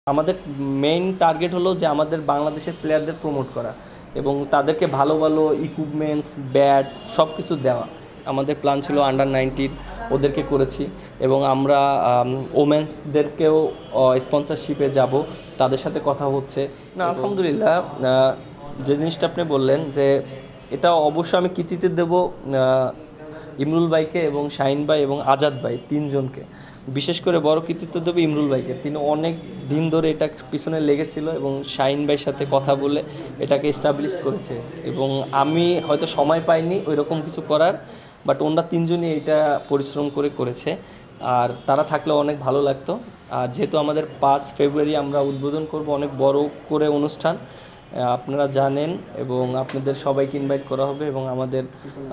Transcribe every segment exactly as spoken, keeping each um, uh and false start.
আমাদের main target হলো যে আমাদের বাংলাদেশের প্লেয়ারদের প্রমোট করা এবং তাদেরকে ভালো ভালো ইকুইপমেন্টস ব্যাট সব কিছু দেওয়া। আমাদের প্ল্যান ছিল আন্ডার নাইনটিন ওদেরকে করেছি এবং আমরা ওমেন্সদেরকেও স্পন্সরশিপে যাব, তাদের সাথে কথা হচ্ছে। না আলহামদুলিল্লাহ, যে জিনিসটা আপনি বললেন যে এটা অবশ্যই আমি কৃতিত্ব দেব ইমরুল ভাইকে এবং শাহিন ভাই এবং আজাদ ভাই তিনজনকে। বিশেষ করে বড় কৃতিত্ব দেবে ইমরুল ভাইকে, তিনি অনেক দিন ধরে এটা পিছনে লেগেছিল এবং শাহিন ভাইয়ের সাথে কথা বলে এটাকে এস্টাবলিশ করেছে এবং আমি হয়তো সময় পাইনি ওই রকম কিছু করার, বাট ওনারা তিনজনই এটা পরিশ্রম করে করেছে আর তারা থাকলে অনেক ভালো লাগতো। আর যেহেতু আমাদের পাঁচ ফেব্রুয়ারি আমরা উদ্বোধন করব অনেক বড় করে অনুষ্ঠান, আপনারা জানেন এবং আপনাদের সবাইকে ইনভাইট করা হবে এবং আমাদের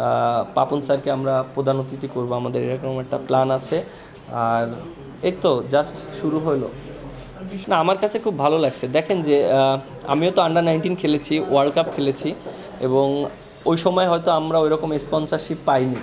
পাপন স্যারকে আমরা প্রধান অতিথি করবো, আমাদের এরকম একটা প্ল্যান আছে। আর এই তো জাস্ট শুরু হলো। না আমার কাছে খুব ভালো লাগছে, দেখেন যে আমিও তো আন্ডার নাইনটিন খেলেছি, ওয়ার্ল্ড কাপ খেলেছি এবং ওই সময় হয়তো আমরা ওই রকম স্পন্সরশিপ পাইনি,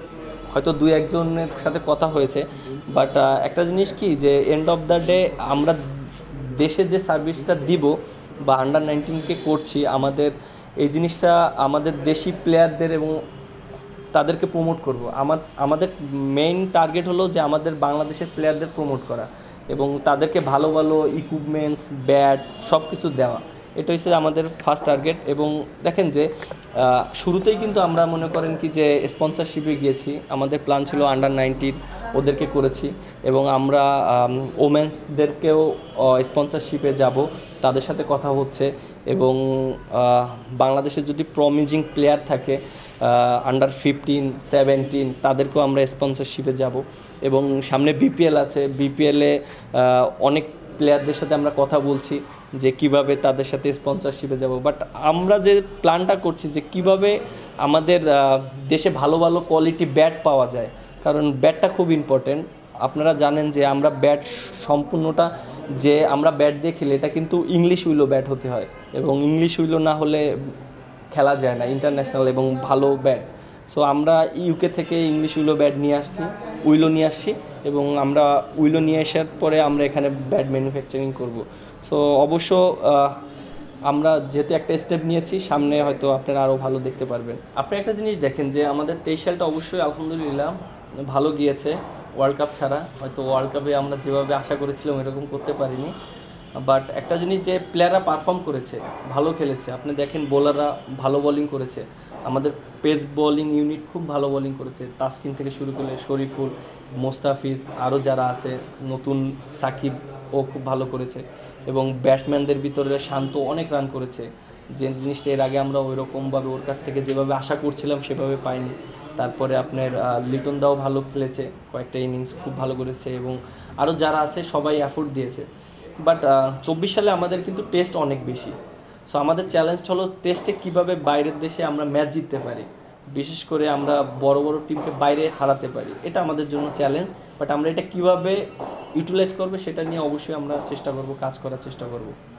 হয়তো দুই একজনের সাথে কথা হয়েছে, বাট একটা জিনিস কি যে এন্ড অফ দ্য ডে আমরা দেশে যে সার্ভিসটা দিব বা আন্ডার নাইনটিনকে করছি, আমাদের এই জিনিসটা আমাদের দেশি প্লেয়ারদের এবং তাদেরকে প্রমোট করব। আমার আমাদের মেইন টার্গেট হলো যে আমাদের বাংলাদেশের প্লেয়ারদের প্রমোট করা এবং তাদেরকে ভালো ভালো ইকুইপমেন্টস ব্যাট সব কিছু দেওয়া, এটা হচ্ছে আমাদের ফার্স্ট টার্গেট। এবং দেখেন যে শুরুতেই কিন্তু আমরা মনে করেন কি যে স্পন্সরশিপে গিয়েছি, আমাদের প্ল্যান ছিল আন্ডার নাইনটিন ওদেরকে করেছি এবং আমরা ওমেন্সদেরকেও স্পন্সরশিপে যাব, তাদের সাথে কথা হচ্ছে এবং বাংলাদেশের যদি প্রমিজিং প্লেয়ার থাকে আন্ডার ফিফটিন সেভেন্টিন তাদেরকেও আমরা স্পন্সরশিপে যাব এবং সামনে বিপিএল আছে, বিপিএলে অনেক প্লেয়ারদের সাথে আমরা কথা বলছি যে কিভাবে তাদের সাথে স্পন্সরশিপে যাব। বাট আমরা যে প্ল্যানটা করছি যে কিভাবে আমাদের দেশে ভালো ভালো কোয়ালিটি ব্যাট পাওয়া যায়, কারণ ব্যাটটা খুব ইম্পর্টেন্ট। আপনারা জানেন যে আমরা ব্যাট সম্পূর্ণটা যে আমরা ব্যাট দিয়ে খেলি এটা কিন্তু ইংলিশ উইলো ব্যাট হতে হয় এবং ইংলিশ উইলো না হলে খেলা যায় না ইন্টারন্যাশনাল এবং ভালো ব্যাট। সো আমরা ইউকে থেকে ইংলিশ উইলো ব্যাট নিয়ে আসছি, উইলো নিয়ে আসছি এবং আমরা উইলো নিয়ে আসার পরে আমরা এখানে ব্যাট ম্যানুফ্যাকচারিং করব। সো অবশ্য আমরা যেহেতু একটা স্টেপ নিয়েছি, সামনে হয়তো আপনারা আরও ভালো দেখতে পারবেন। আপনি একটা জিনিস দেখেন যে আমাদের তেইশ সালটা অবশ্যই আলহামদুলিল্লাহ ভালো গিয়েছে, ওয়ার্ল্ড কাপ ছাড়া হয়তো ওয়ার্ল্ড কাপে আমরা যেভাবে আশা করেছিলাম এরকম করতে পারিনি, বাট একটা জিনিস যে প্লেয়াররা পারফর্ম করেছে, ভালো খেলেছে। আপনি দেখেন বোলাররা ভালো বোলিং করেছে, আমাদের পেস বোলিং ইউনিট খুব ভালো বোলিং করেছে, তাসকিন থেকে শুরু করে শরীফুল, মোস্তাফিজ, আরও যারা আছে নতুন সাকিব ও খুব ভালো করেছে এবং ব্যাটসম্যানদের ভিতরে শান্ত অনেক রান করেছে, যে জিনিসটা এর আগে আমরা ওই রকমভাবে ওর কাছ থেকে যেভাবে আশা করছিলাম সেভাবে পাইনি। তারপরে আপনার লিটন দাও ভালো খেলেছে, কয়েকটা ইনিংস খুব ভালো করেছে এবং আরও যারা আছে সবাই এফোর্ট দিয়েছে। বাট চব্বিশ সালে আমাদের কিন্তু টেস্ট অনেক বেশি, সো আমাদের চ্যালেঞ্জটা হলো টেস্টে কীভাবে বাইরের দেশে আমরা ম্যাচ জিততে পারি, বিশেষ করে আমরা বড় বড় টিমকে বাইরে হারাতে পারি, এটা আমাদের জন্য চ্যালেঞ্জ। বাট আমরা এটা কীভাবে ইউটিলাইজ করবো সেটা নিয়ে অবশ্যই আমরা চেষ্টা করব, কাজ করার চেষ্টা করব।